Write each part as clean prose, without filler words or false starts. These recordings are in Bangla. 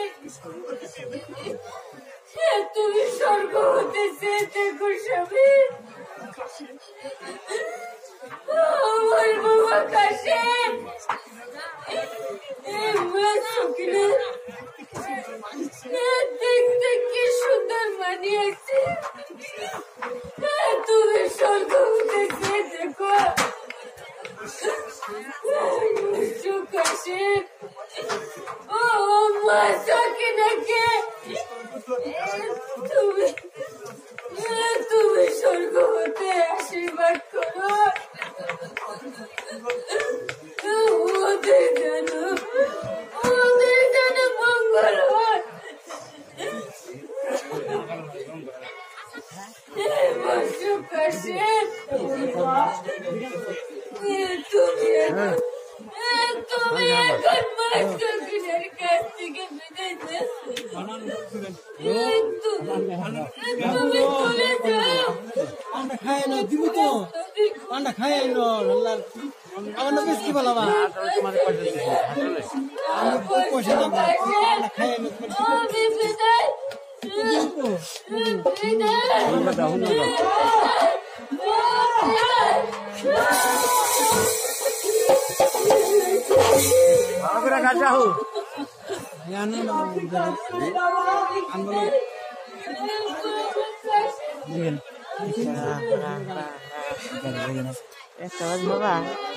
তুমি স্বর্গ হতে চেয়েছে গো স্বামী। আমার বাবা কাশে দেখতে কি সুন্দর মানিয়েছে। তুমি স্বর্গ হতে চেয়েছে গো কাশে। ও মা সকিনাকে তুমি স্বর্গ হতে আশীর্বাদ করো। ওদের যেন মঙ্গল হয়। তুমি এখন মা সকিনার কাছ থেকে বিদায় তুমি চলে যাও। আমরা খাই না দিব তো আমরা খাই না আমার না বেশ কি বলবা আমি পয়সা দেব আমরা খাই না আমি বিদায় Agora cachorro. Ya no no. Esta vez baba.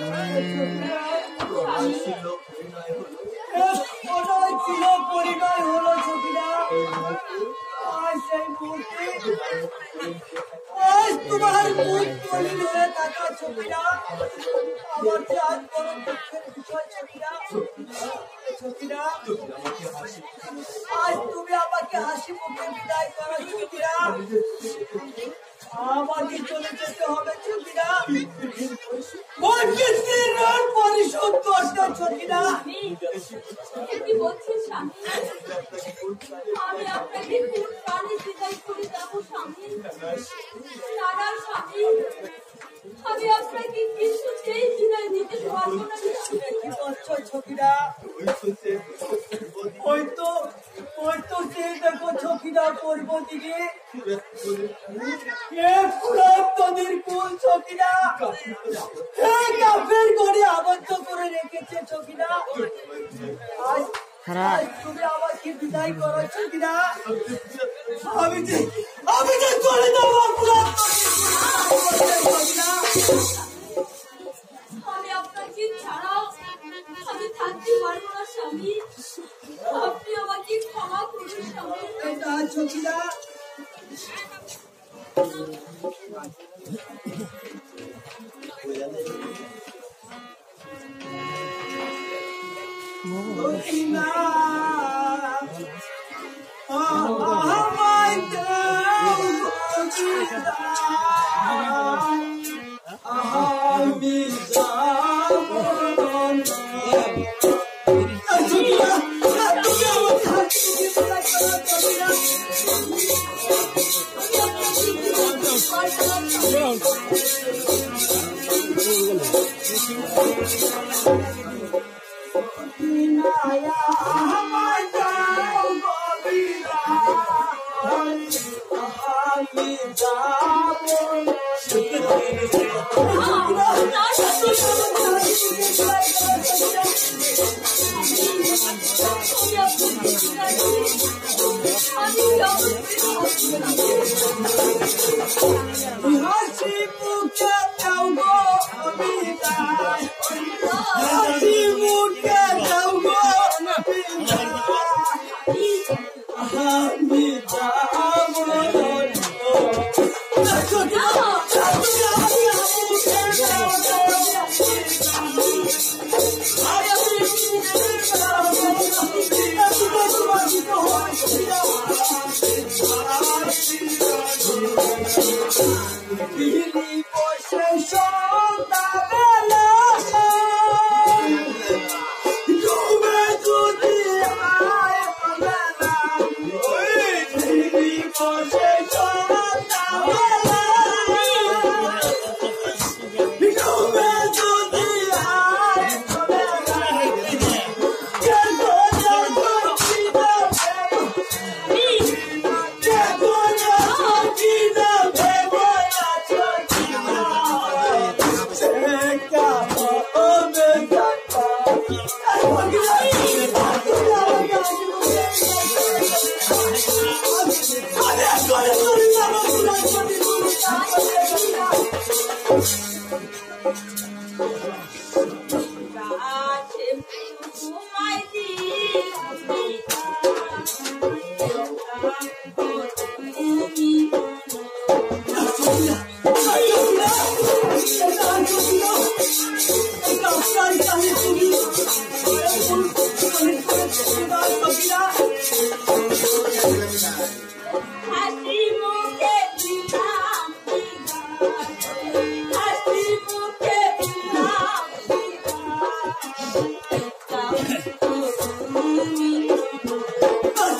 তোমার মুখ তলি ধরে টাকা ছবিরা আমার চাঁদ বড় দুঃখের বিষয় ছবিরা ছবিরা আজ তুমি আমাকে হাসি মুখে বিদায় করো ছবিরা আমাকে চলে যেতে হবে ছবিরা ওর কিস্তির ঋণ পরিশোধ করতে ছবিরা কি বলছেন স্বামী? আমি আপনাকে কোন প্রাণে বিদায় করে যাবো স্বামী? দাদা স্বামী, আমি আপনাকে কিছুতেই বিদায় দিতে পারবো না ছবিরা ওই তো সে দেখো ছবিরা করবো দিকে নদীর কুল ছবিরা কাফের করে আবদ্ধ করে রেখেছে ছবিরা আজ তুমি আমাকে বিদায় করো ছবিরা আমি যে চলে যাবো আমি আপনাকে ছাড়াও আমি থাকতে পারবো না স্বামী। আপনি আমাকে ক্ষমা করুন স্বামী। ছবিরা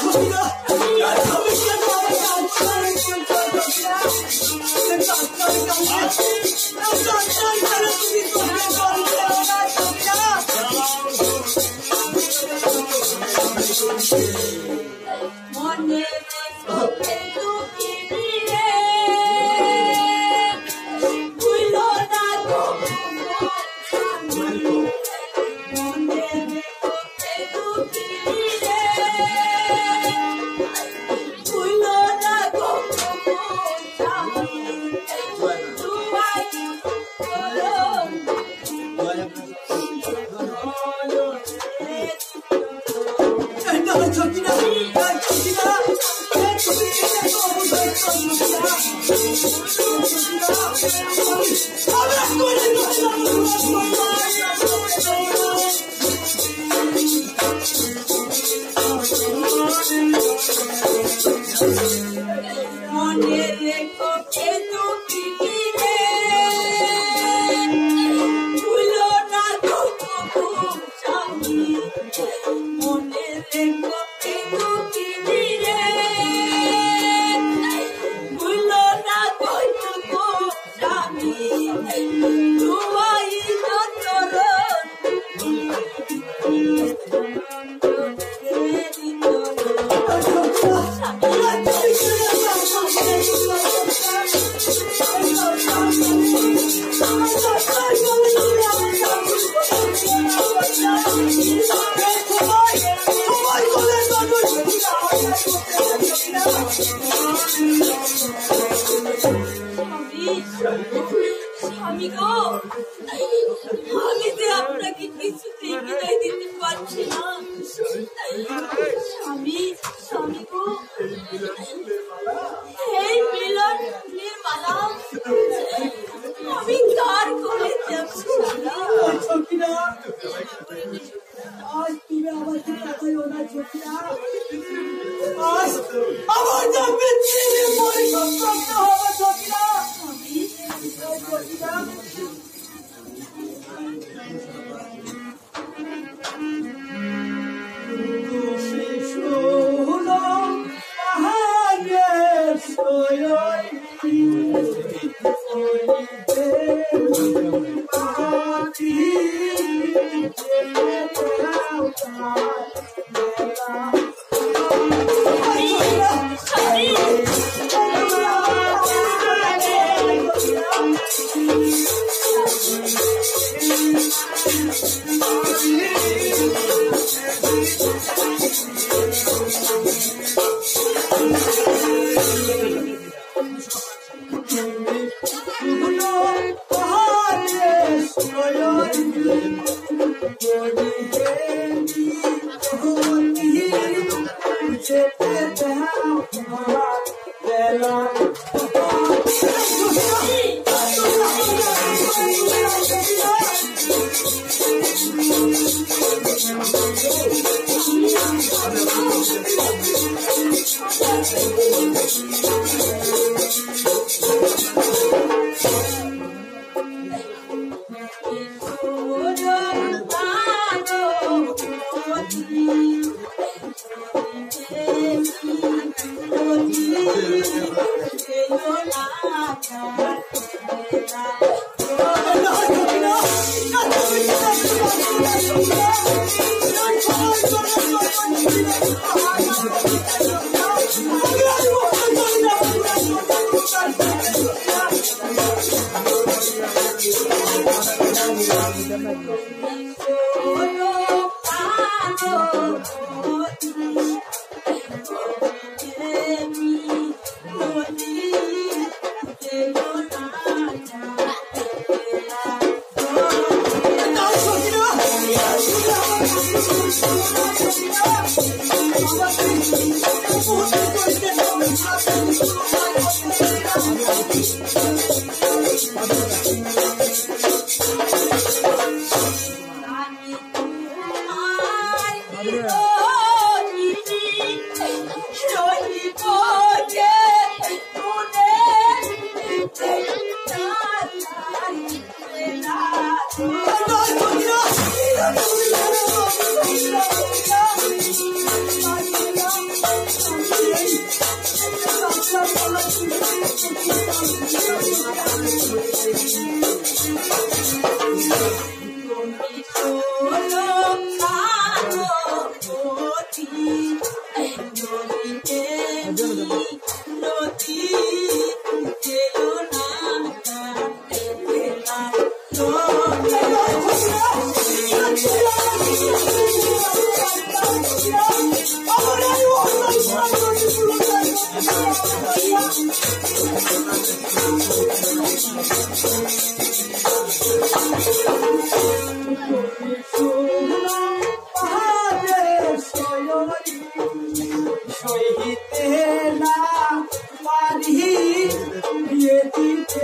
স্বামী গো, আমি যে আপনাকে কিছুতেই বিদায় দিতে পারছি না। স্বামী, স্বামী গো, এই মিলন ফুলের মালা আমি কার করে যাচ্ছি? আজ তুমি আমাকে দেখাইও না ছোটিয়া, আজ আমার জন্মে ছেলে পরিবর্তন হবে ছোটিয়া। তুমি শোনো পাহাড়ের সয়ই সহিতে না পারি বিয়ে দিতে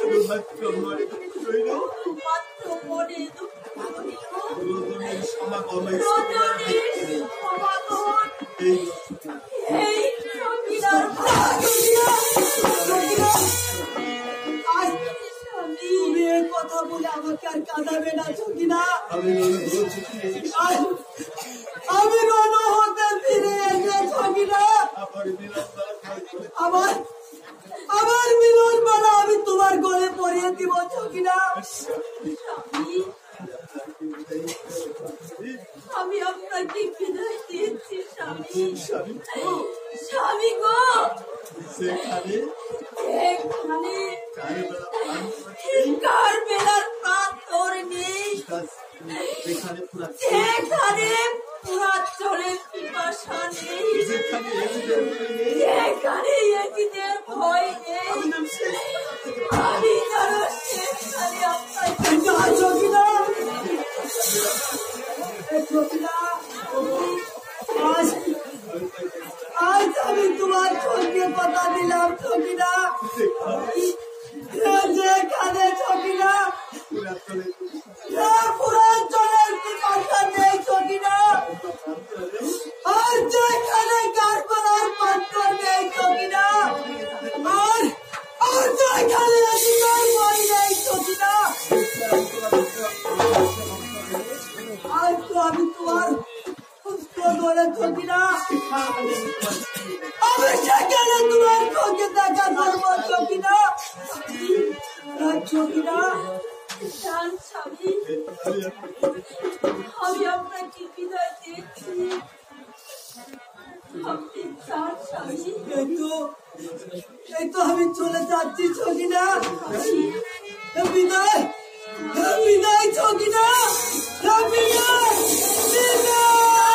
মাত্র মনে দুঃখ রইল রজনীর সমাগম রজনীর সমাগম এই সখিনার ভাগিয়া আজ তুমি এই কথা বলে আমাকে আর কাঁদাবে না সখিনা। আজ আমি রণ হতে ফিরে এসে সখিনা আমার মিলন মালা আমি তোমার গলে পরিয়ে দিব সখিনা। স্বামী আমি আপনাকে বিদায় দিয়েছি স্বামী স্বামী গো এখানে কার বেলার পাথর নেই যেখানে পুরা চলে পিপাসা নেই যেখানে একিদের ভয় নেই আমি যেন সেখানে আপনাকে সখিনা সখিনা আজ আমি তোমার সঙ্গে কথা দিলাম সখিনা। যেখানে সখিনা পুরাঞ্চলের পিপাসা নেই সখিনা আর যেখানে গাছপালার পাত্র নেই সখিনা আর যেখানে ভয় নেই সখিনা আজ তো আমি তোমার ধরে সখিনা আমি সেখানে তোমার চোখে দেখা ধরবো সখিনা সখিনা। স্বামী আমি আপনাকে বিদায় দিয়েছি আপনি চান স্বামী এই তো আমি চলে যাচ্ছি সখিনা। বিদায় বিদায় সখিনা বিদায় বিদায়।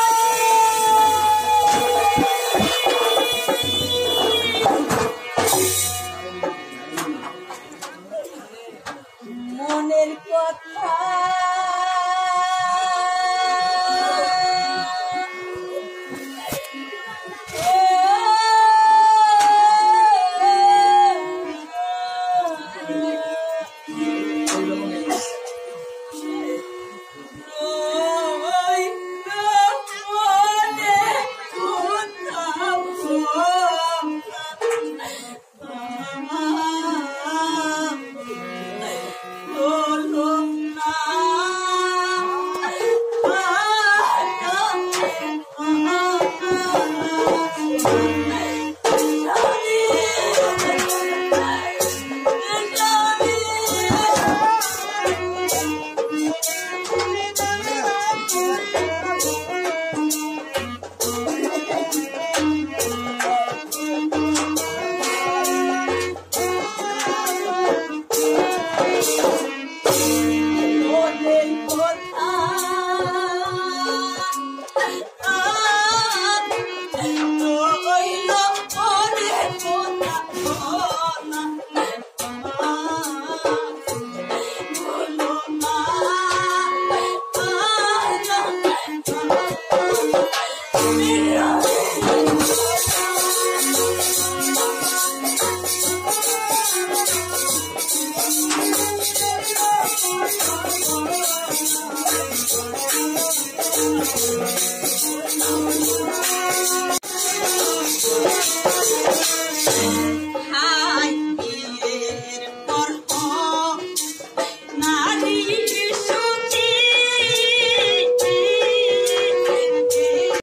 মনের কথা Thank you.